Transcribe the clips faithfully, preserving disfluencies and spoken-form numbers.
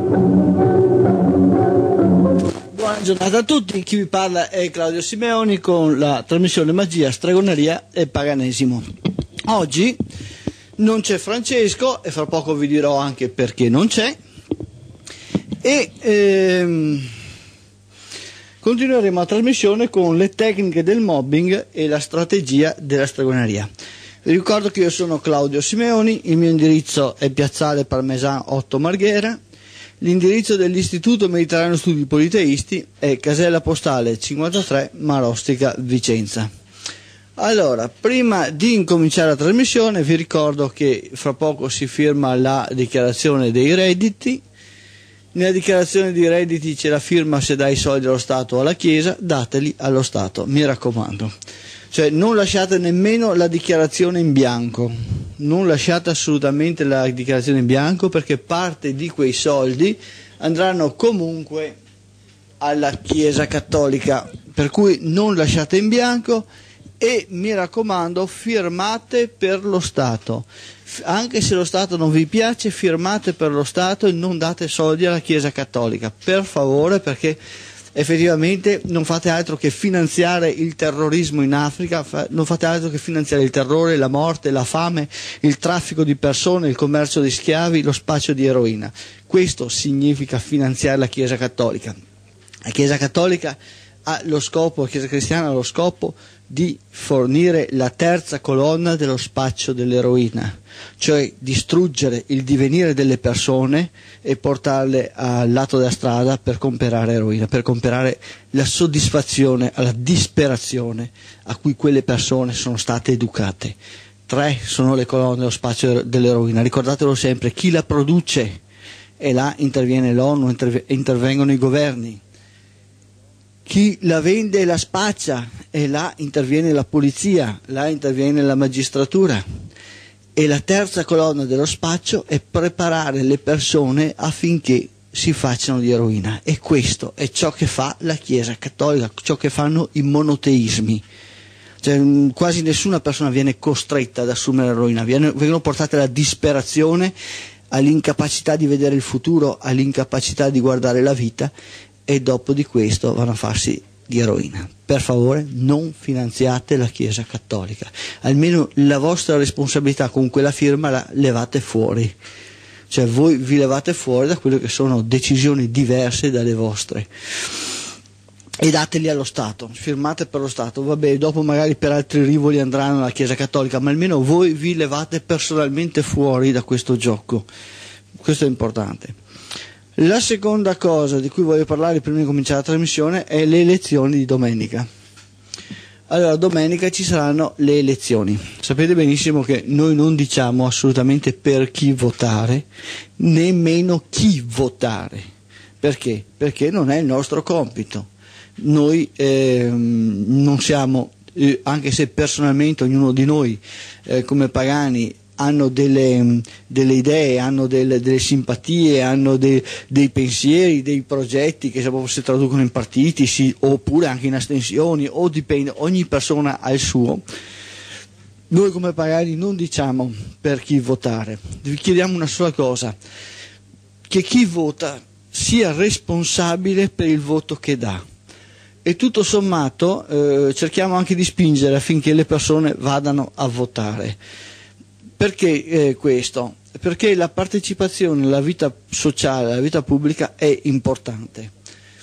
Buona giornata a tutti, chi vi parla è Claudio Simeoni con la trasmissione Magia, Stregoneria e Paganesimo. Oggi non c'è Francesco e fra poco vi dirò anche perché non c'è e ehm, continueremo la trasmissione con le tecniche del mobbing e la strategia della stregoneria. Vi ricordo che io sono Claudio Simeoni, il mio indirizzo è Piazzale Parmesan otto Marghera. L'indirizzo dell'Istituto Mediterraneo Studi Politeisti è casella postale cinquantatré Marostica Vicenza. Allora, prima di incominciare la trasmissione vi ricordo che fra poco si firma la dichiarazione dei redditi. Nella dichiarazione dei redditi c'è la firma: se dai soldi allo Stato o alla Chiesa, dateli allo Stato, mi raccomando. Cioè non lasciate nemmeno la dichiarazione in bianco, non lasciate assolutamente la dichiarazione in bianco, perché parte di quei soldi andranno comunque alla Chiesa Cattolica, per cui non lasciate in bianco e mi raccomando firmate per lo Stato, anche se lo Stato non vi piace firmate per lo Stato e non date soldi alla Chiesa Cattolica, per favore, perché effettivamente non fate altro che finanziare il terrorismo in Africa, non fate altro che finanziare il terrore, la morte, la fame, il traffico di persone, il commercio di schiavi, lo spaccio di eroina. Questo significa finanziare la Chiesa Cattolica. La Chiesa Cattolica ha lo scopo, la Chiesa Cristiana ha lo scopo di fornire la terza colonna dello spaccio dell'eroina, cioè distruggere il divenire delle persone e portarle al lato della strada per comprare eroina, per comprare la soddisfazione alla disperazione a cui quelle persone sono state educate. Tre sono le colonne dello spaccio dell'eroina, ricordatelo sempre: chi la produce, e là interviene l'ONU, interv- intervengono i governi; chi la vende e la spaccia, e là interviene la polizia, là interviene la magistratura. E la terza colonna dello spaccio è preparare le persone affinché si facciano di eroina, e questo è ciò che fa la Chiesa Cattolica, ciò che fanno i monoteismi. Cioè, quasi nessuna persona viene costretta ad assumere l'eroina, viene, vengono portate alla disperazione, all'incapacità di vedere il futuro, all'incapacità di guardare la vita, e dopo di questo vanno a farsi di eroina. Per favore non finanziate la Chiesa Cattolica, almeno la vostra responsabilità con quella firma la levate fuori, cioè voi vi levate fuori da quelle che sono decisioni diverse dalle vostre e dateli allo Stato, firmate per lo Stato, vabbè, dopo magari per altri rivoli andranno alla Chiesa Cattolica, ma almeno voi vi levate personalmente fuori da questo gioco. Questo è importante. La seconda cosa di cui voglio parlare prima di cominciare la trasmissione è le elezioni di domenica. Allora, domenica ci saranno le elezioni. Sapete benissimo che noi non diciamo assolutamente per chi votare, nemmeno chi votare. Perché? Perché non è il nostro compito. Noi eh, non siamo, eh, anche se personalmente ognuno di noi eh, come pagani hanno delle, delle idee, hanno delle, delle simpatie, hanno de, dei pensieri, dei progetti che si traducono in partiti, sì, oppure anche in astensioni, o dipende, ogni persona ha il suo. Noi come pagani non diciamo per chi votare, vi chiediamo una sola cosa: che chi vota sia responsabile per il voto che dà. E tutto sommato eh, cerchiamo anche di spingere affinché le persone vadano a votare. Perché eh, questo? Perché la partecipazione alla vita sociale, alla vita pubblica è importante.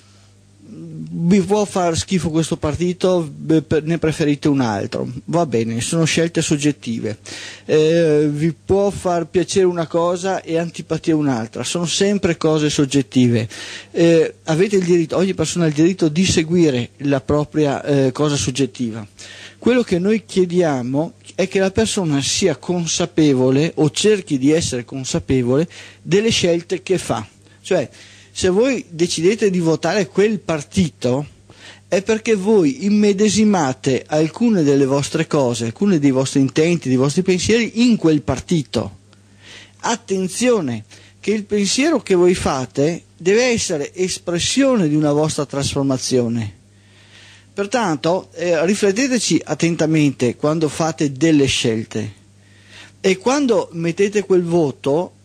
Vi può far schifo questo partito, ne preferite un altro, va bene, sono scelte soggettive. Eh, vi può far piacere una cosa e antipatia un'altra, sono sempre cose soggettive. Eh, avete il diritto, ogni persona ha il diritto di seguire la propria eh, cosa soggettiva. Quello che noi chiediamo è che la persona sia consapevole, o cerchi di essere consapevole, delle scelte che fa. Cioè, se voi decidete di votare quel partito, è perché voi immedesimate alcune delle vostre cose, alcuni dei vostri intenti, dei vostri pensieri in quel partito. Attenzione, che il pensiero che voi fate deve essere espressione di una vostra trasformazione. Pertanto eh, rifletteteci attentamente quando fate delle scelte, e quando mettete quel voto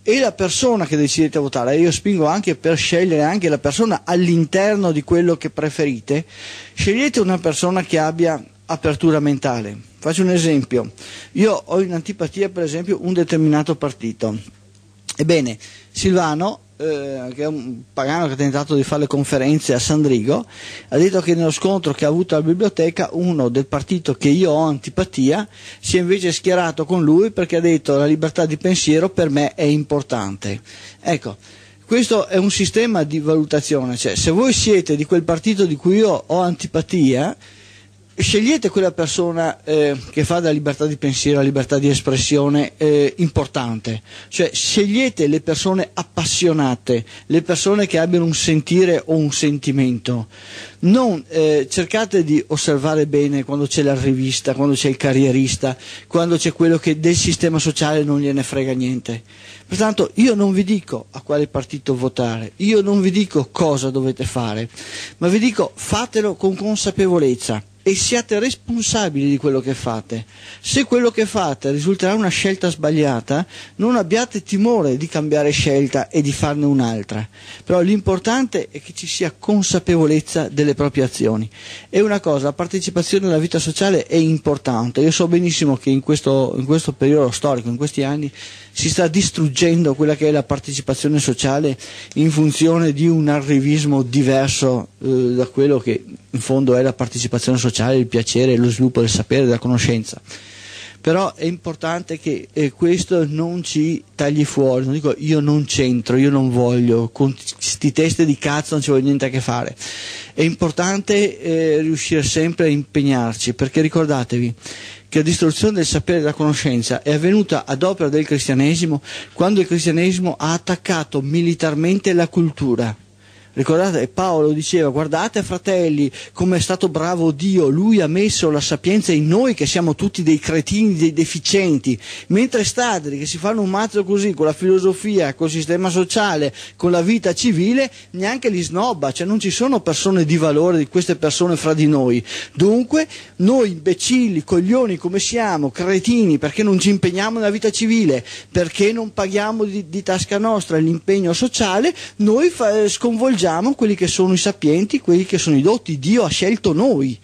e la persona che decidete di votare, io spingo anche per scegliere anche la persona all'interno di quello che preferite, scegliete una persona che abbia apertura mentale. Faccio un esempio: io ho in antipatia per esempio un determinato partito. Ebbene, Silvano, eh, che è un pagano che ha tentato di fare le conferenze a Sandrigo, ha detto che nello scontro che ha avuto alla biblioteca uno del partito che io ho antipatia si è invece schierato con lui, perché ha detto la libertà di pensiero per me è importante. Ecco, questo è un sistema di valutazione, cioè se voi siete di quel partito di cui io ho antipatia, scegliete quella persona eh, che fa della libertà di pensiero, la libertà di espressione eh, importante, cioè scegliete le persone appassionate, le persone che abbiano un sentire o un sentimento. Non eh, cercate di osservare bene quando c'è l'arrivista, quando c'è il carrierista, quando c'è quello che del sistema sociale non gliene frega niente. Pertanto io non vi dico a quale partito votare, io non vi dico cosa dovete fare, ma vi dico fatelo con consapevolezza e siate responsabili di quello che fate. Se quello che fate risulterà una scelta sbagliata, non abbiate timore di cambiare scelta e di farne un'altra, però l'importante è che ci sia consapevolezza delle proprie azioni. E una cosa, la partecipazione alla vita sociale è importante. Io so benissimo che in questo, in questo periodo storico, in questi anni, si sta distruggendo quella che è la partecipazione sociale in funzione di un arrivismo diverso eh, da quello che in fondo è la partecipazione sociale, il piacere, lo sviluppo del sapere, della conoscenza. Però è importante che eh, questo non ci tagli fuori, non dico io non c'entro, io non voglio, con questi teste di cazzo non ci voglio niente a che fare. È importante eh, riuscire sempre a impegnarci, perché ricordatevi che la distruzione del sapere e della conoscenza è avvenuta ad opera del cristianesimo quando il cristianesimo ha attaccato militarmente la cultura. Ricordate, Paolo diceva: guardate fratelli come è stato bravo Dio, lui ha messo la sapienza in noi che siamo tutti dei cretini, dei deficienti, mentre stati che si fanno un mazzo così con la filosofia, col sistema sociale, con la vita civile, neanche li snobba, cioè non ci sono persone di valore di queste persone fra di noi. Dunque noi imbecilli, coglioni come siamo, cretini, perché non ci impegniamo nella vita civile, perché non paghiamo di, di tasca nostra l'impegno sociale, noi fa, sconvolgiamo quelli che sono i sapienti, quelli che sono i dotti. Dio ha scelto noi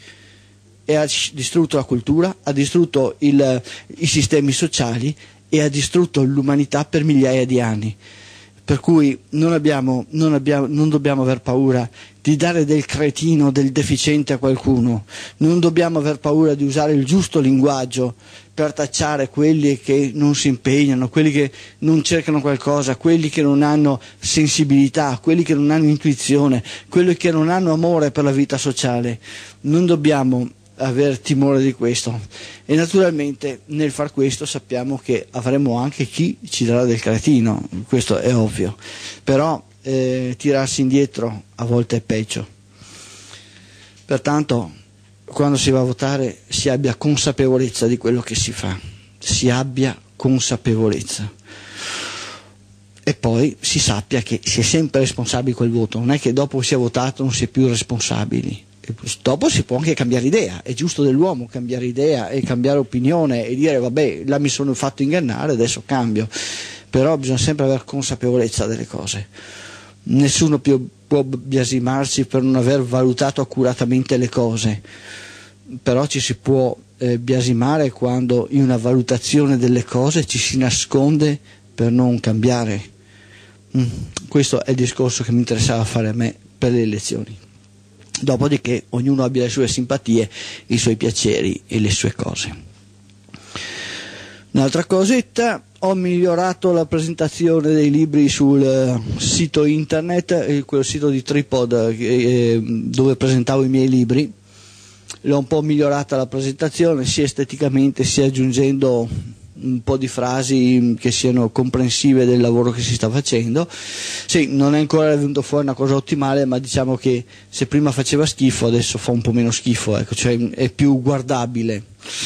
e ha distrutto la cultura, ha distrutto il, i sistemi sociali e ha distrutto l'umanità per migliaia di anni. Per cui non, abbiamo, non, abbiamo, non dobbiamo aver paura di dare del cretino, del deficiente a qualcuno, non dobbiamo aver paura di usare il giusto linguaggio per tacciare quelli che non si impegnano, quelli che non cercano qualcosa, quelli che non hanno sensibilità, quelli che non hanno intuizione, quelli che non hanno amore per la vita sociale. Non dobbiamo aver timore di questo, e naturalmente nel far questo sappiamo che avremo anche chi ci darà del cretino, questo è ovvio, però eh, tirarsi indietro a volte è peggio. Pertanto quando si va a votare si abbia consapevolezza di quello che si fa, si abbia consapevolezza e poi si sappia che si è sempre responsabili di quel voto, non è che dopo si è votato non si è più responsabili. Dopo si può anche cambiare idea, è giusto dell'uomo cambiare idea e cambiare opinione e dire vabbè, là mi sono fatto ingannare, adesso cambio, però bisogna sempre avere consapevolezza delle cose. Nessuno più può biasimarsi per non aver valutato accuratamente le cose, però ci si può eh, biasimare quando in una valutazione delle cose ci si nasconde per non cambiare. Mm. Questo è il discorso che mi interessava fare a me per le elezioni. Dopodiché ognuno abbia le sue simpatie, i suoi piaceri e le sue cose. Un'altra cosetta, ho migliorato la presentazione dei libri sul sito internet, quel sito di Tripod eh, dove presentavo i miei libri. L'ho un po' migliorata la presentazione, sia esteticamente sia aggiungendo un po' di frasi che siano comprensive del lavoro che si sta facendo. Sì, non è ancora venuto fuori una cosa ottimale, ma diciamo che se prima faceva schifo adesso fa un po' meno schifo, ecco, cioè è più guardabile.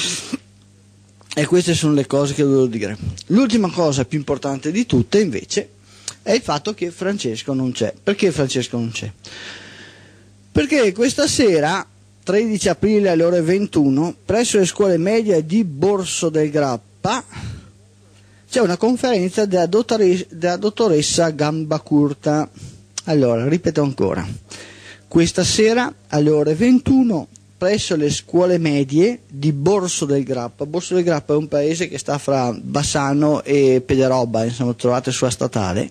E queste sono le cose che dovevo dire. L'ultima cosa più importante di tutte invece è il fatto che Francesco non c'è. Perché Francesco non c'è? Perché questa sera, tredici aprile alle ore ventuno, presso le scuole medie di Borso del Grappa c'è una conferenza della, dottore, della dottoressa Gambacurta. Allora, ripeto ancora, questa sera alle ore ventuno presso le scuole medie di Borso del Grappa. Borso del Grappa è un paese che sta fra Bassano e Pederobba, insomma, trovate sulla statale.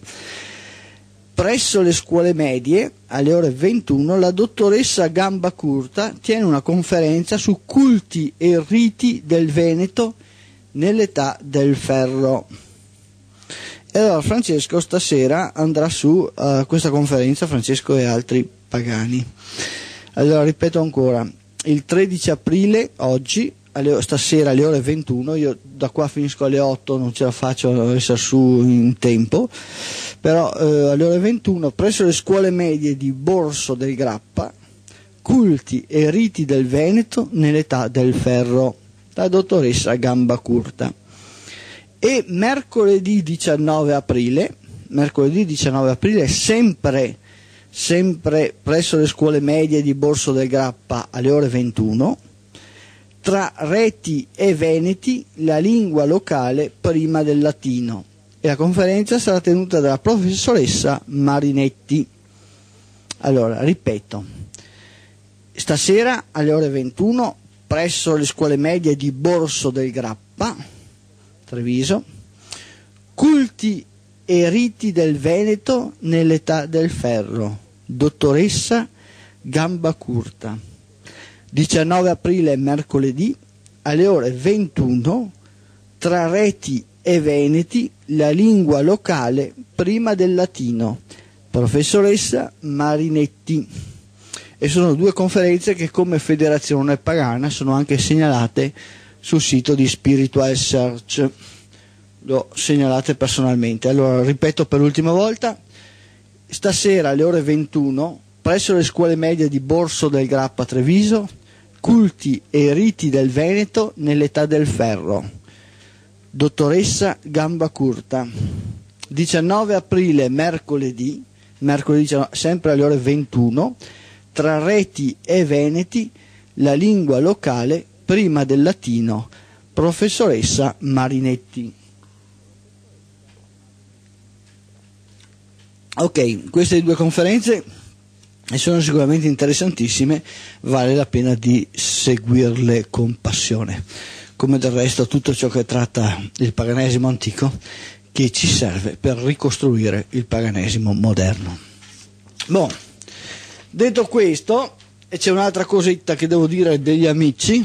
Presso le scuole medie alle ore ventuno la dottoressa Gambacurta tiene una conferenza su culti e riti del Veneto nell'età del ferro. E allora Francesco stasera andrà su a uh, questa conferenza, Francesco e altri pagani. Allora ripeto ancora, il tredici aprile, oggi, alle, stasera alle ore ventuno, io da qua finisco alle otto, non ce la faccio a essere su in tempo, però eh, alle ore ventuno presso le scuole medie di Borso del Grappa, culti e riti del Veneto nell'età del ferro, la dottoressa Gambacurta. E mercoledì diciannove aprile, mercoledì diciannove aprile, sempre, sempre presso le scuole medie di Borso del Grappa alle ore ventuno, tra reti e veneti, la lingua locale prima del latino. E la conferenza sarà tenuta dalla professoressa Marinetti. Allora, ripeto, stasera alle ore ventuno presso le scuole medie di Borso del Grappa, Treviso, culti e riti del Veneto nell'età del ferro, dottoressa Gambacurta. diciannove aprile, mercoledì, alle ore ventuno, tra reti e veneti, la lingua locale prima del latino, professoressa Marinetti. E sono due conferenze che come federazione pagana sono anche segnalate sul sito di Spiritual Search, l'ho segnalate personalmente. Allora ripeto per l'ultima volta, stasera alle ore ventuno presso le scuole medie di Borso del Grappa Treviso, culti e riti del Veneto nell'età del ferro, dottoressa Gambacurta. diciannove aprile, mercoledì, mercoledì sempre alle ore ventuno, tra reti e veneti, la lingua locale prima del latino, professoressa Marinetti. Ok, queste due conferenze sono sicuramente interessantissime, vale la pena di seguirle con passione, come del resto tutto ciò che tratta il paganesimo antico, che ci serve per ricostruire il paganesimo moderno. Bon, detto questo, e c'è un'altra cosetta che devo dire degli amici.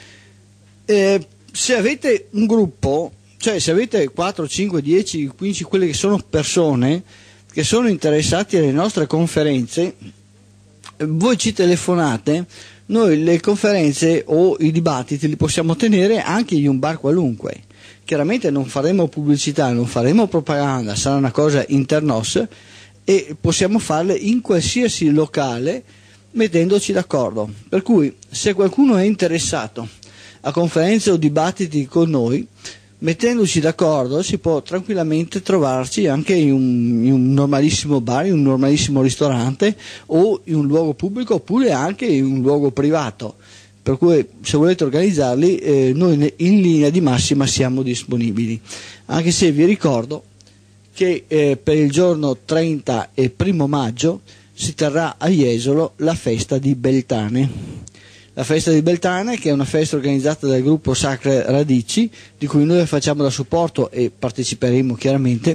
Eh, se avete un gruppo, cioè se avete quattro, cinque, dieci, quindici, quelle che sono persone che sono interessati alle nostre conferenze, voi ci telefonate, noi le conferenze o i dibattiti li possiamo tenere anche in un bar qualunque. Chiaramente non faremo pubblicità, non faremo propaganda, sarà una cosa internos e possiamo farle in qualsiasi locale mettendoci d'accordo. Per cui se qualcuno è interessato a conferenze o dibattiti con noi, mettendoci d'accordo si può tranquillamente trovarci anche in un, in un normalissimo bar, in un normalissimo ristorante o in un luogo pubblico oppure anche in un luogo privato. Per cui se volete organizzarli eh, noi in linea di massima siamo disponibili, anche se vi ricordo che eh, per il giorno trenta e primo maggio si terrà a Jesolo la festa di Beltane. La festa di Beltane, che è una festa organizzata dal gruppo Sacre Radici, di cui noi facciamo da supporto e parteciperemo chiaramente,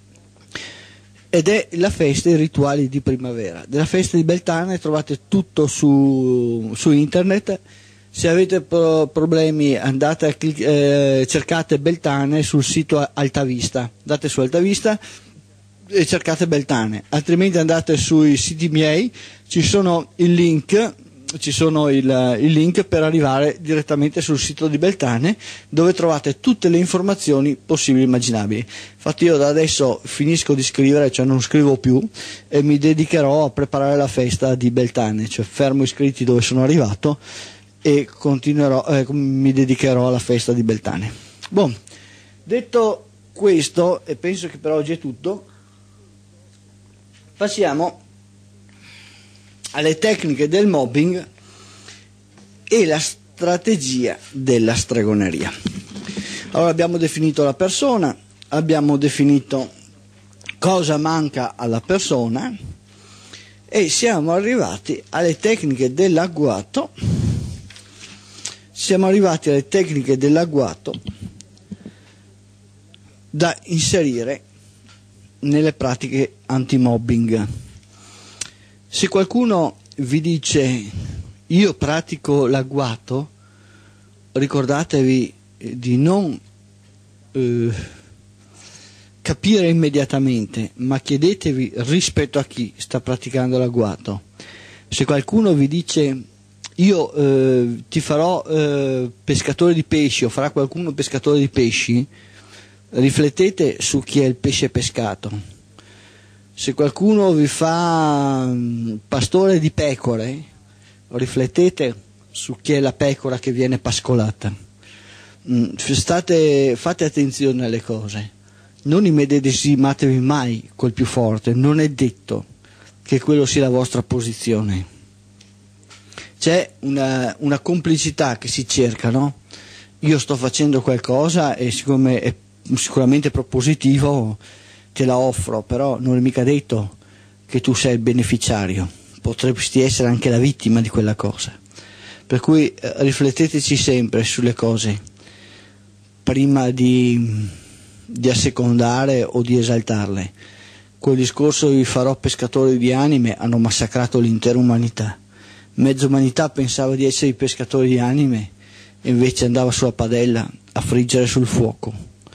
ed è la festa dei rituali di primavera. Della festa di Beltane trovate tutto su, su internet. Se avete pro- problemi andate a clic- eh, cercate Beltane sul sito Altavista, andate su Altavista e cercate Beltane, altrimenti andate sui siti miei, ci sono il link ci sono il, il link per arrivare direttamente sul sito di Beltane, dove trovate tutte le informazioni possibili e immaginabili. Infatti io da adesso finisco di scrivere, cioè non scrivo più e mi dedicherò a preparare la festa di Beltane, cioè fermo iscritti dove sono arrivato e continuerò, eh, mi dedicherò alla festa di Beltane. Bon, detto questo, e penso che per oggi è tutto, passiamo alle tecniche del mobbing e la strategia della stregoneria. Allora abbiamo definito la persona, abbiamo definito cosa manca alla persona e siamo arrivati alle tecniche dell'agguato. Siamo arrivati alle tecniche dell'agguato da inserire nelle pratiche anti-mobbing. Se qualcuno vi dice io pratico l'agguato, ricordatevi di non eh, capire immediatamente, ma chiedetevi rispetto a chi sta praticando l'agguato. Se qualcuno vi dice io eh, ti farò eh, pescatore di pesci o farà qualcuno pescatore di pesci, riflettete su chi è il pesce pescato. Se qualcuno vi fa um, pastore di pecore, riflettete su chi è la pecora che viene pascolata. Mm, state, fate attenzione alle cose, non immedesimatevi mai col più forte, non è detto che quello sia la vostra posizione. C'è una, una complicità che si cerca, no? Io sto facendo qualcosa e siccome è sicuramente propositivo te la offro, però non è mica detto che tu sei il beneficiario, potresti essere anche la vittima di quella cosa. Per cui eh, rifletteteci sempre sulle cose prima di, di assecondare o di esaltarle. Quel discorso vi farò pescatori di anime hanno massacrato l'intera umanità. Mezza umanità pensava di essere i pescatori di anime e invece andava sulla padella a friggere sul fuoco.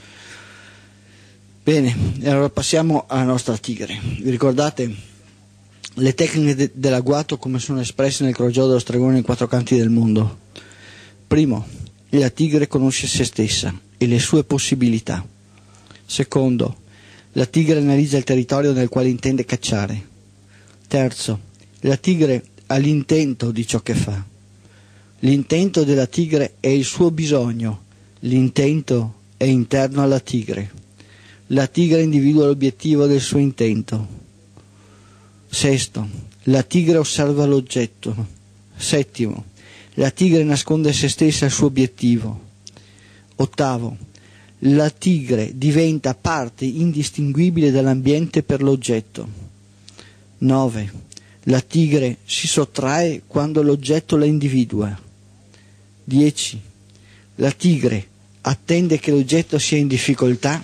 Bene, allora passiamo alla nostra tigre. Vi ricordate le tecniche de- dell'agguato come sono espresse nel crogiolo dello stregone nei quattro canti del mondo? Primo, la tigre conosce se stessa e le sue possibilità. Secondo, la tigre analizza il territorio nel quale intende cacciare. Terzo, la tigre ha l'intento di ciò che fa. L'intento della tigre è il suo bisogno, l'intento è interno alla tigre. La tigre individua l'obiettivo del suo intento. Sesto, la tigre osserva l'oggetto. Settimo, la tigre nasconde se stessa il suo obiettivo. Ottavo, la tigre diventa parte indistinguibile dall'ambiente per l'oggetto. Nove, la tigre si sottrae quando l'oggetto la individua. Dieci, la tigre attende che l'oggetto sia in difficoltà.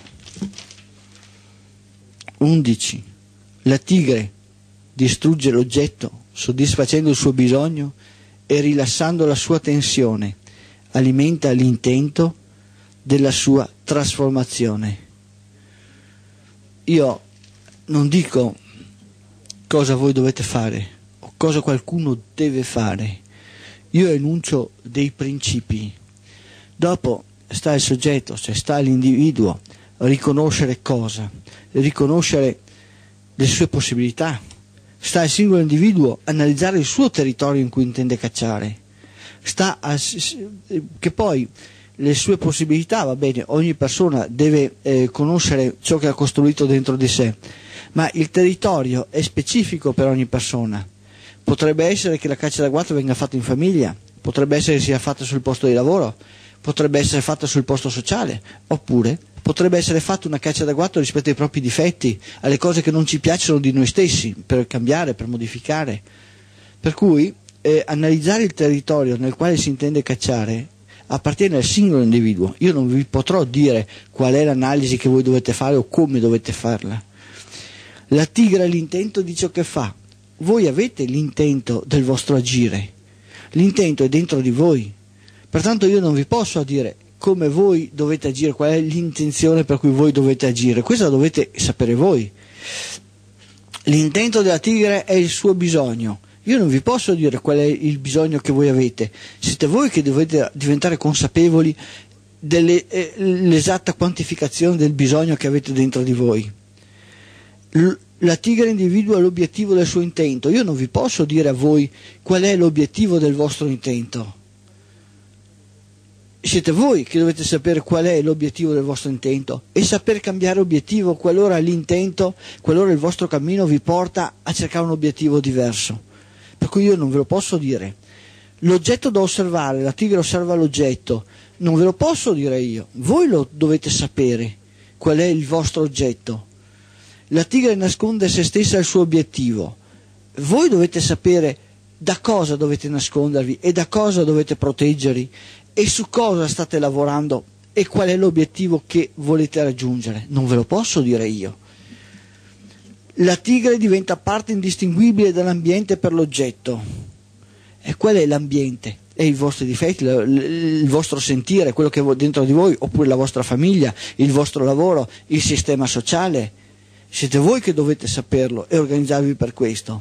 Undici, la tigre distrugge l'oggetto soddisfacendo il suo bisogno e rilassando la sua tensione, alimenta l'intento della sua trasformazione. Io non dico cosa voi dovete fare o cosa qualcuno deve fare, io enuncio dei principi. Dopo sta il soggetto, cioè sta l'individuo, riconoscere cosa, riconoscere le sue possibilità. Sta al singolo individuo analizzare il suo territorio in cui intende cacciare. Sta a, che poi le sue possibilità, va bene, ogni persona deve eh, conoscere ciò che ha costruito dentro di sé, ma il territorio è specifico per ogni persona. Potrebbe essere che la caccia d'agguato venga fatta in famiglia, potrebbe essere che sia fatta sul posto di lavoro, potrebbe essere fatta sul posto sociale, oppure potrebbe essere fatta una caccia d'agguato rispetto ai propri difetti, alle cose che non ci piacciono di noi stessi, per cambiare, per modificare. Per cui eh, analizzare il territorio nel quale si intende cacciare appartiene al singolo individuo. Io non vi potrò dire qual è l'analisi che voi dovete fare o come dovete farla. La tigre ha l'intento di ciò che fa. Voi avete l'intento del vostro agire. L'intento è dentro di voi. Pertanto io non vi posso dire come voi dovete agire, qual è l'intenzione per cui voi dovete agire. Questo lo dovete sapere voi. L'intento della tigre è il suo bisogno. Io non vi posso dire qual è il bisogno che voi avete. Siete voi che dovete diventare consapevoli dell'esatta quantificazione del bisogno che avete dentro di voi. La tigre individua l'obiettivo del suo intento. Io non vi posso dire a voi qual è l'obiettivo del vostro intento. Siete voi che dovete sapere qual è l'obiettivo del vostro intento e saper cambiare obiettivo qualora l'intento, qualora il vostro cammino vi porta a cercare un obiettivo diverso. Per cui io non ve lo posso dire. L'oggetto da osservare, la tigre osserva l'oggetto, non ve lo posso dire io, voi lo dovete sapere. qual è il vostro oggetto. La tigre nasconde se stessa il suo obiettivo. Voi dovete sapere da cosa dovete nascondervi e da cosa dovete proteggervi e su cosa state lavorando e qual è l'obiettivo che volete raggiungere. Non ve lo posso dire io. La tigre diventa parte indistinguibile dall'ambiente per l'oggetto. E qual è l'ambiente? È i vostri difetti, il vostro sentire, quello che è dentro di voi, oppure la vostra famiglia, il vostro lavoro, il sistema sociale. Siete voi che dovete saperlo e organizzarvi per questo.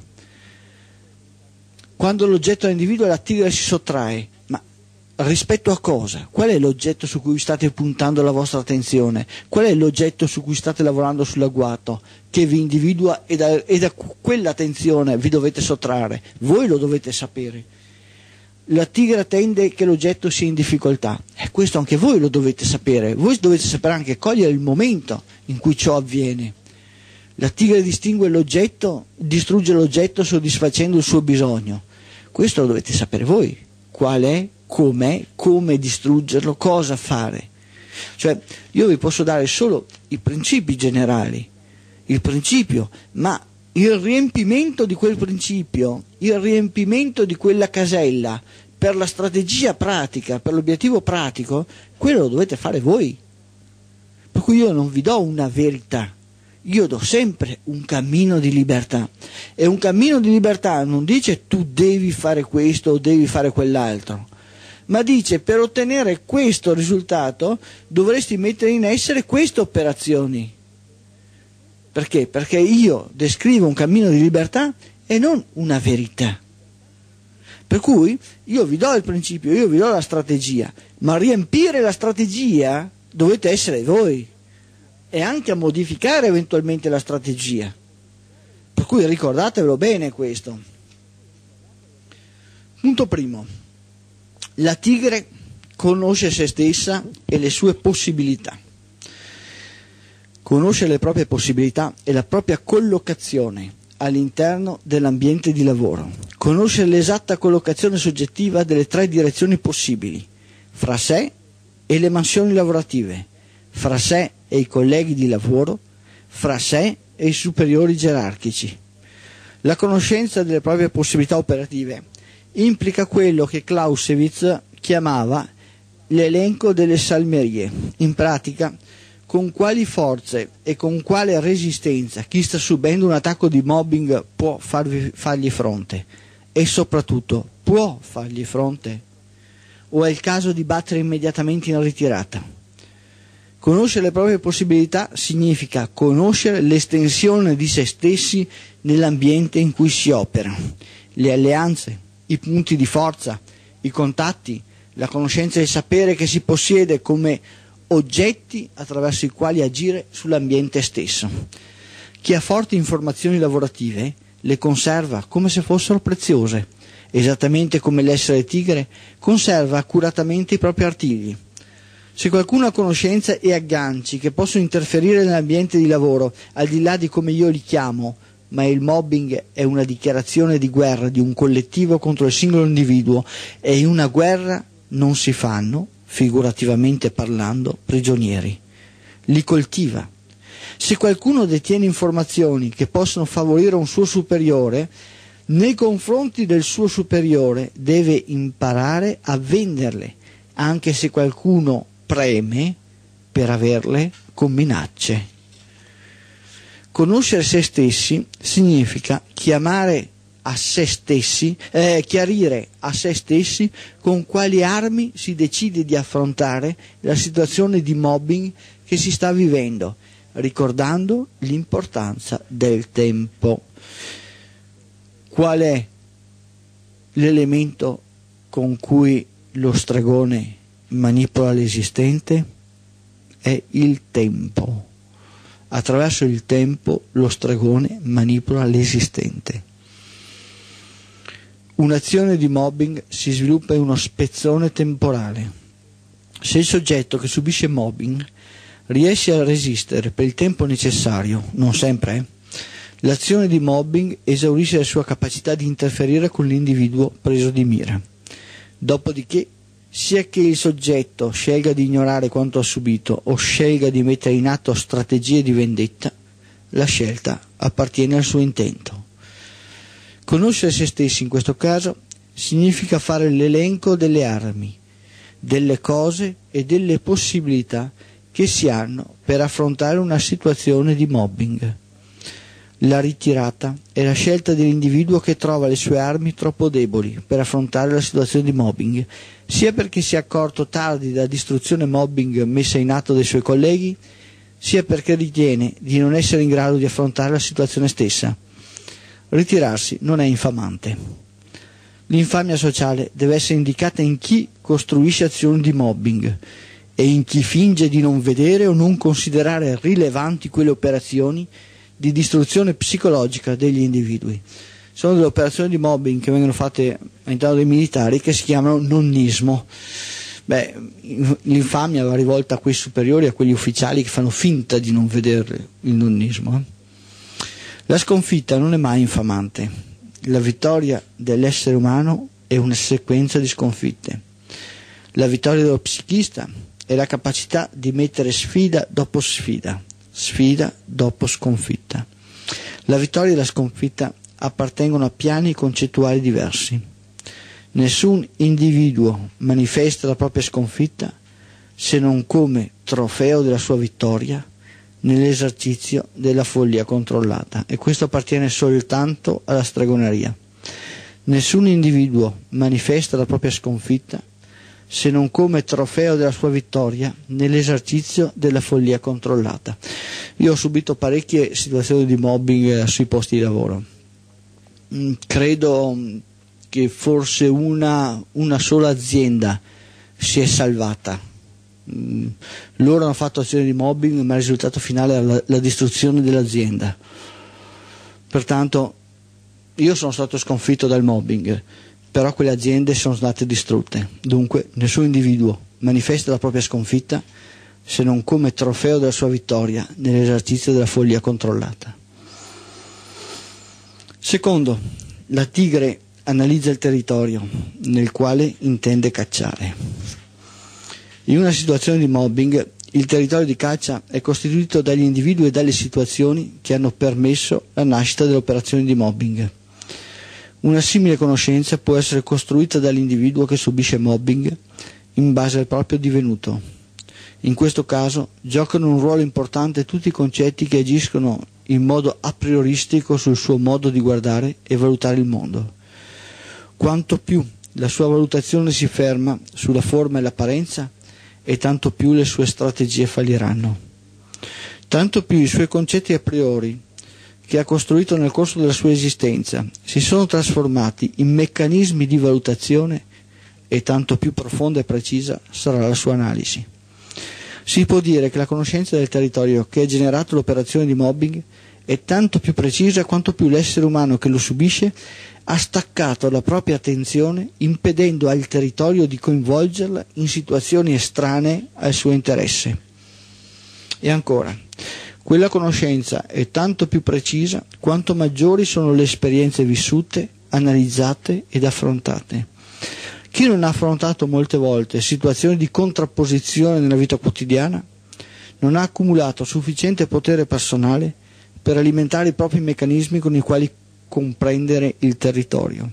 Quando l'oggetto è individuo, la tigre si sottrae. Ma rispetto a cosa? Qual è l'oggetto su cui state puntando la vostra attenzione? Qual è l'oggetto su cui state lavorando sull'agguato che vi individua e da, e da quell'attenzione vi dovete sottrarre? Voi lo dovete sapere. La tigre attende che l'oggetto sia in difficoltà e questo anche voi lo dovete sapere. Voi dovete sapere anche cogliere il momento in cui ciò avviene. La tigre distingue l'oggetto, distrugge l'oggetto soddisfacendo il suo bisogno. Questo lo dovete sapere voi. Qual è, com'è, come distruggerlo, cosa fare. Cioè, io vi posso dare solo i principi generali, il principio, ma il riempimento di quel principio, il riempimento di quella casella per la strategia pratica, per l'obiettivo pratico, quello lo dovete fare voi. Per cui io non vi do una verità. Io do sempre un cammino di libertà e un cammino di libertà non dice tu devi fare questo o devi fare quell'altro, ma dice per ottenere questo risultato dovresti mettere in essere queste operazioni. Perché? Perché io descrivo un cammino di libertà e non una verità. Per cui io vi do il principio, io vi do la strategia, ma a riempire la strategia dovete essere voi. E anche a modificare eventualmente la strategia. Per cui ricordatevelo bene questo. Punto primo. La tigre conosce se stessa e le sue possibilità. Conosce le proprie possibilità e la propria collocazione all'interno dell'ambiente di lavoro. Conosce l'esatta collocazione soggettiva delle tre direzioni possibili, fra sé e le mansioni lavorative, fra sé e i colleghi di lavoro, fra sé e i superiori gerarchici. La conoscenza delle proprie possibilità operative implica quello che Clausewitz chiamava l'elenco delle salmerie. In pratica, con quali forze e con quale resistenza chi sta subendo un attacco di mobbing può farvi, fargli fronte e soprattutto può fargli fronte o è il caso di battere immediatamente in ritirata. Conoscere le proprie possibilità significa conoscere l'estensione di se stessi nell'ambiente in cui si opera, le alleanze, i punti di forza, i contatti, la conoscenza e il sapere che si possiede come oggetti attraverso i quali agire sull'ambiente stesso. Chi ha forti informazioni lavorative le conserva come se fossero preziose, esattamente come l'essere tigre conserva accuratamente i propri artigli. Se qualcuno ha conoscenze e agganci che possono interferire nell'ambiente di lavoro, al di là di come io li chiamo, ma il mobbing è una dichiarazione di guerra di un collettivo contro il singolo individuo e in una guerra non si fanno, figurativamente parlando, prigionieri. Li coltiva. Se qualcuno detiene informazioni che possono favorire un suo superiore, nei confronti del suo superiore deve imparare a venderle, anche se qualcuno preme per averle con minacce. Conoscere se stessi significa chiamare a se stessi, eh, chiarire a se stessi con quali armi si decide di affrontare la situazione di mobbing che si sta vivendo, ricordando l'importanza del tempo. Qual è l'elemento con cui lo stregone manipola l'esistente? È il tempo. Attraverso il tempo lo stregone manipola l'esistente. Un'azione di mobbing si sviluppa in uno spezzone temporale. Se il soggetto che subisce mobbing riesce a resistere per il tempo necessario, non sempre, eh, l'azione di mobbing esaurisce la sua capacità di interferire con l'individuo preso di mira. Dopodiché sia che il soggetto scelga di ignorare quanto ha subito o scelga di mettere in atto strategie di vendetta, la scelta appartiene al suo intento. Conoscere se stessi in questo caso significa fare l'elenco delle armi, delle cose e delle possibilità che si hanno per affrontare una situazione di mobbing. La ritirata è la scelta dell'individuo che trova le sue armi troppo deboli per affrontare la situazione di mobbing, sia perché si è accorto tardi della distruzione mobbing messa in atto dai suoi colleghi, sia perché ritiene di non essere in grado di affrontare la situazione stessa. Ritirarsi non è infamante. L'infamia sociale deve essere indicata in chi costruisce azioni di mobbing e in chi finge di non vedere o non considerare rilevanti quelle operazioni di distruzione psicologica degli individui. Sono delle operazioni di mobbing che vengono fatte all'interno dei militari che si chiamano nonnismo. Beh, l'infamia va rivolta a quei superiori, a quegli ufficiali che fanno finta di non vedere il nonnismo. La sconfitta non è mai infamante. La vittoria dell'essere umano è una sequenza di sconfitte. La vittoria dello psichista è la capacità di mettere sfida dopo sfida, sfida dopo sconfitta. La vittoria e la sconfitta appartengono a piani concettuali diversi. Nessun individuo manifesta la propria sconfitta se non come trofeo della sua vittoria nell'esercizio della follia controllata, e questo appartiene soltanto alla stregoneria. Nessun individuo manifesta la propria sconfitta se non come trofeo della sua vittoria nell'esercizio della follia controllata. Io ho subito parecchie situazioni di mobbing sui posti di lavoro. Credo che forse una, una sola azienda si è salvata. Loro hanno fatto azioni di mobbing, ma il risultato finale è la, la distruzione dell'azienda. Pertanto io sono stato sconfitto dal mobbing, però quelle aziende sono state distrutte. Dunque nessun individuo manifesta la propria sconfitta se non come trofeo della sua vittoria nell'esercizio della follia controllata. Secondo, la tigre analizza il territorio nel quale intende cacciare. In una situazione di mobbing, il territorio di caccia è costituito dagli individui e dalle situazioni che hanno permesso la nascita delle operazioni di mobbing. Una simile conoscenza può essere costruita dall'individuo che subisce mobbing in base al proprio divenuto. In questo caso giocano un ruolo importante tutti i concetti che agiscono in modo a prioristico sul suo modo di guardare e valutare il mondo. Quanto più la sua valutazione si ferma sulla forma e l'apparenza, e tanto più le sue strategie falliranno. Tanto più i suoi concetti a priori, che ha costruito nel corso della sua esistenza, si sono trasformati in meccanismi di valutazione, e tanto più profonda e precisa sarà la sua analisi. Si può dire che la conoscenza del territorio che ha generato l'operazione di mobbing è tanto più precisa quanto più l'essere umano che lo subisce ha staccato la propria attenzione, impedendo al territorio di coinvolgerla in situazioni estranee al suo interesse. E ancora, quella conoscenza è tanto più precisa quanto maggiori sono le esperienze vissute, analizzate ed affrontate. Chi non ha affrontato molte volte situazioni di contrapposizione nella vita quotidiana non ha accumulato sufficiente potere personale per alimentare i propri meccanismi con i quali comprendere il territorio.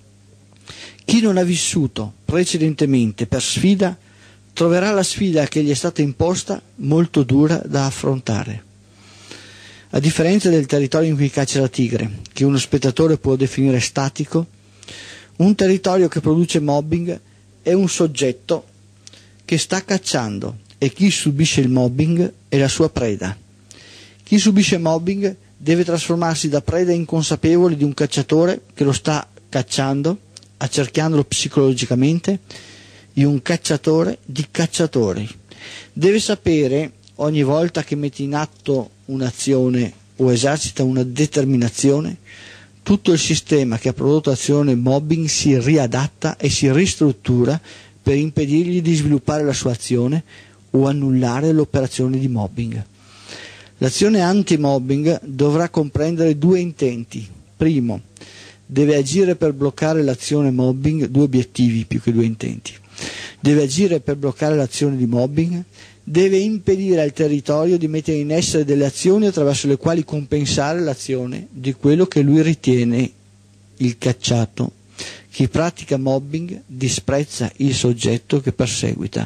Chi non ha vissuto precedentemente per sfida troverà la sfida che gli è stata imposta molto dura da affrontare. A differenza del territorio in cui caccia la tigre, che uno spettatore può definire statico, un territorio che produce mobbing è un soggetto che sta cacciando, e chi subisce il mobbing è la sua preda. Chi subisce mobbing deve trasformarsi da preda inconsapevole di un cacciatore che lo sta cacciando, accerchiandolo psicologicamente, in un cacciatore di cacciatori. Deve sapere, ogni volta che mette in atto un'azione o esercita una determinazione, tutto il sistema che ha prodotto azione mobbing si riadatta e si ristruttura per impedirgli di sviluppare la sua azione o annullare l'operazione di mobbing. L'azione anti-mobbing dovrà comprendere due intenti. Primo, deve agire per bloccare l'azione mobbing, due obiettivi più che due intenti. Deve agire per bloccare l'azione di mobbing, deve impedire al territorio di mettere in essere delle azioni attraverso le quali compensare l'azione di quello che lui ritiene il cacciato. Chi pratica mobbing disprezza il soggetto che perseguita.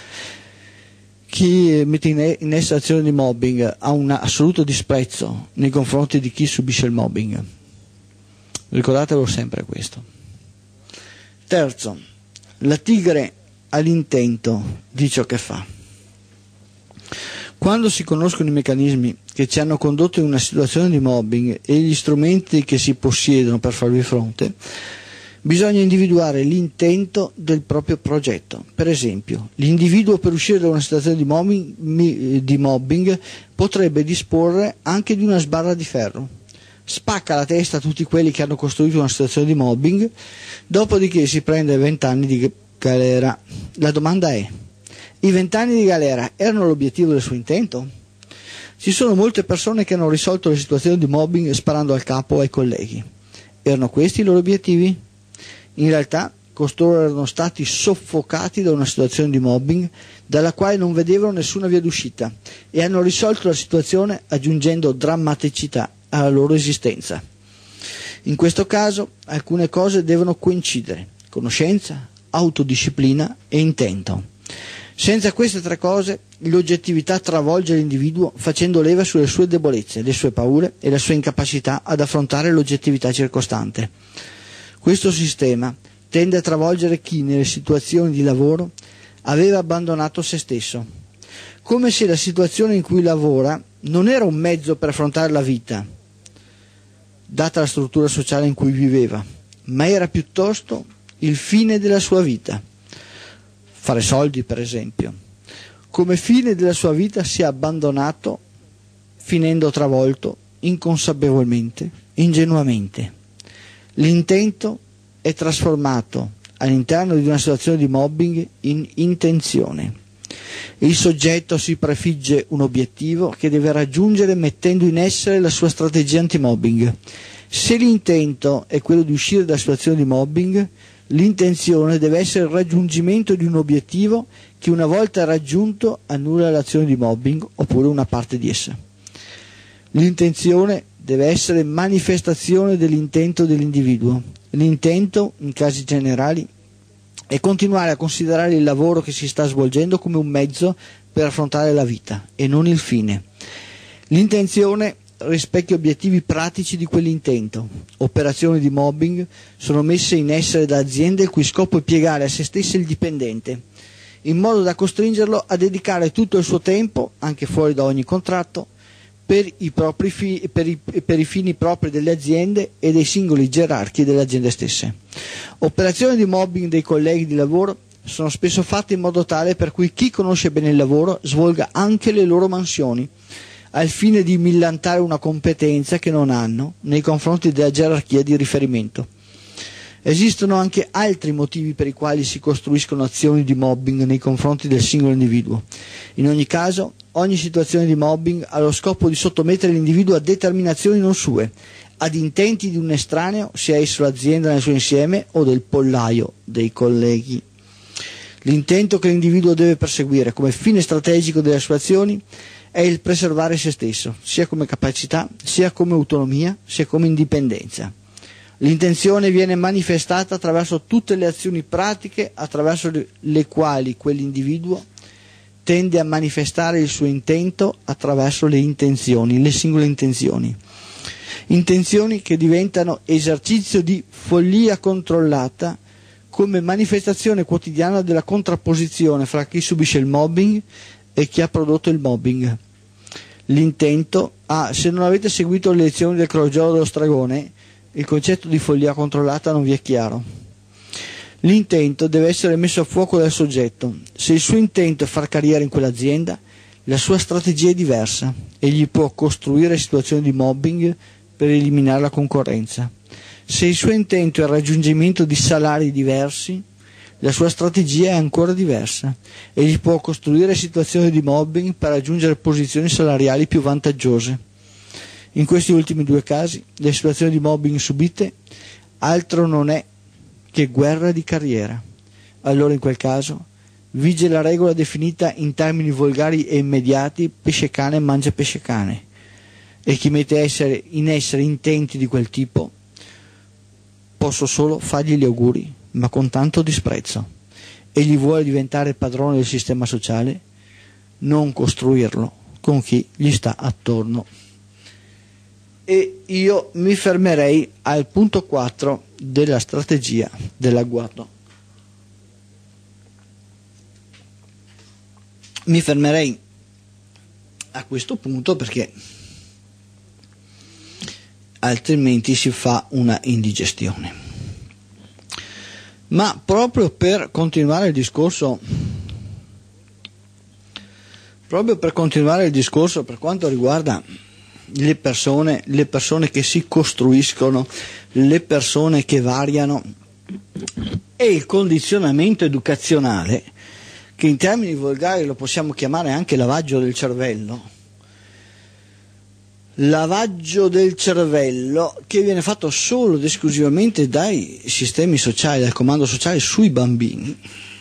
Chi mette in essere azione di mobbing ha un assoluto disprezzo nei confronti di chi subisce il mobbing. Ricordatevelo sempre questo. Terzo, la tigre ha l'intento di ciò che fa. Quando si conoscono i meccanismi che ci hanno condotto in una situazione di mobbing e gli strumenti che si possiedono per farvi fronte, bisogna individuare l'intento del proprio progetto. Per esempio, l'individuo per uscire da una situazione di mobbing, di mobbing potrebbe disporre anche di una sbarra di ferro. Spacca la testa a tutti quelli che hanno costruito una situazione di mobbing, dopodiché si prende vent'anni di galera. La domanda è: i vent'anni di galera erano l'obiettivo del suo intento? Ci sono molte persone che hanno risolto le situazioni di mobbing sparando al capo ai colleghi. Erano questi i loro obiettivi? In realtà costoro erano stati soffocati da una situazione di mobbing dalla quale non vedevano nessuna via d'uscita e hanno risolto la situazione aggiungendo drammaticità alla loro esistenza. In questo caso alcune cose devono coincidere: conoscenza, autodisciplina e intento. Senza queste tre cose l'oggettività travolge l'individuo facendo leva sulle sue debolezze, le sue paure e la sua incapacità ad affrontare l'oggettività circostante. Questo sistema tende a travolgere chi nelle situazioni di lavoro aveva abbandonato se stesso, come se la situazione in cui lavora non era un mezzo per affrontare la vita, data la struttura sociale in cui viveva, ma era piuttosto il fine della sua vita. Fare soldi, per esempio. Come fine della sua vita si è abbandonato, finendo travolto, inconsapevolmente, ingenuamente. L'intento è trasformato all'interno di una situazione di mobbing in intenzione. Il soggetto si prefigge un obiettivo che deve raggiungere mettendo in essere la sua strategia antimobbing. Se l'intento è quello di uscire dalla situazione di mobbing, l'intenzione deve essere il raggiungimento di un obiettivo che una volta raggiunto annulla l'azione di mobbing oppure una parte di essa. L'intenzione deve essere manifestazione dell'intento dell'individuo. L'intento, in casi generali, è continuare a considerare il lavoro che si sta svolgendo come un mezzo per affrontare la vita e non il fine. L'intenzione rispecchia obiettivi pratici di quell'intento. Operazioni di mobbing sono messe in essere da aziende il cui scopo è piegare a se stesse il dipendente, in modo da costringerlo a dedicare tutto il suo tempo, anche fuori da ogni contratto, per i, propri fi- per, i, per i fini propri delle aziende e dei singoli gerarchi delle aziende stesse. Operazioni di mobbing dei colleghi di lavoro sono spesso fatte in modo tale per cui chi conosce bene il lavoro svolga anche le loro mansioni, al fine di millantare una competenza che non hanno nei confronti della gerarchia di riferimento. Esistono anche altri motivi per i quali si costruiscono azioni di mobbing nei confronti del singolo individuo. In ogni caso, ogni situazione di mobbing ha lo scopo di sottomettere l'individuo a determinazioni non sue, ad intenti di un estraneo, sia esso l'azienda nel suo insieme o del pollaio dei colleghi. L'intento che l'individuo deve perseguire come fine strategico delle sue azioni è il preservare se stesso, sia come capacità, sia come autonomia, sia come indipendenza. L'intenzione viene manifestata attraverso tutte le azioni pratiche attraverso le quali quell'individuo tende a manifestare il suo intento attraverso le intenzioni, le singole intenzioni. Intenzioni che diventano esercizio di follia controllata come manifestazione quotidiana della contrapposizione fra chi subisce il mobbing e chi ha prodotto il mobbing. L'intento, ah, se non avete seguito le lezioni del crogiolo dello stregone, il concetto di follia controllata non vi è chiaro. L'intento deve essere messo a fuoco dal soggetto. Se il suo intento è far carriera in quell'azienda, la sua strategia è diversa. Egli può costruire situazioni di mobbing per eliminare la concorrenza. Se il suo intento è il raggiungimento di salari diversi, la sua strategia è ancora diversa. Egli può costruire situazioni di mobbing per raggiungere posizioni salariali più vantaggiose. In questi ultimi due casi, le situazioni di mobbing subite altro non è che guerra di carriera. Allora in quel caso Vige la regola definita in termini volgari e immediati: pesce cane mangia pesce cane, e chi mette essere, in essere intenti di quel tipo posso solo fargli gli auguri, ma con tanto disprezzo. Egli vuole diventare padrone del sistema sociale, non costruirlo con chi gli sta attorno. E io mi fermerei al punto quattro della strategia dell'agguato. Mi fermerei a questo punto perché altrimenti si fa una indigestione. Ma proprio per continuare il discorso, proprio per continuare il discorso per quanto riguarda le persone, le persone che si costruiscono, le persone che variano e il condizionamento educazionale, che in termini volgari lo possiamo chiamare anche lavaggio del cervello, lavaggio del cervello che viene fatto solo ed esclusivamente dai sistemi sociali, dal comando sociale sui bambini.